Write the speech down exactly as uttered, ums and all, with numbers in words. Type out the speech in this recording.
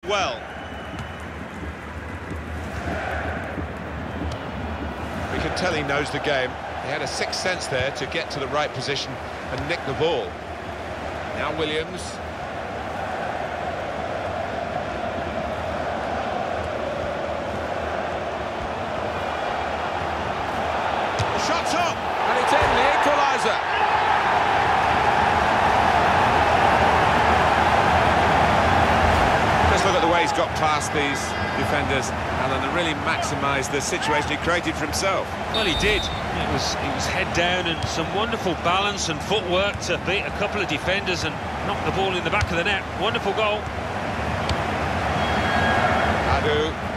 well. We can tell he knows the game. He had a sixth sense there to get to the right position and nick the ball. Now Williams. The shot's up! And it's in, the equaliser. Just look at the way he's got past these defenders, Alan, and really maximised the situation he created for himself. Well, he did. It was, it was head down and some wonderful balance and footwork to beat a couple of defenders and knock the ball in the back of the net. Wonderful goal. Adu.